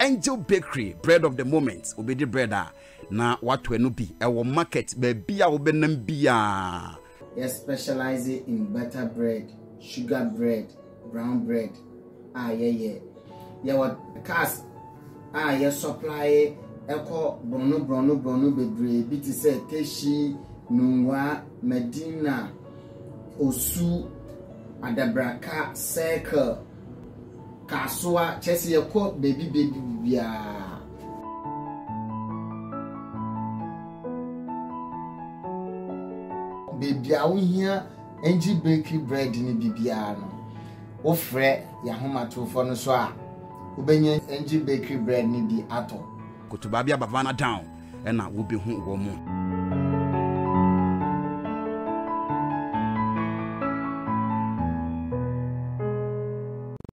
Angel Bakery, bread of the moment. Obedi bread na watu enu bi. Ewo market baby a obenam biya. Yes, specialize in butter bread, sugar bread, brown bread. Yeah. Yeah, what cast? Yes, supply. Eko brono bebre. Biti se Teshi, Nungwa, Medina, Osu, Adabraka, Circle, Kasua, Chesi Eko, baby bia. Baby, I will hear Angel Bakery bread in the bibiano. Ofre Yahoma to Fonoswa. Ubenya Angel Bakery bread ni bi ato. Kutubabia Bavana down, and I will be home.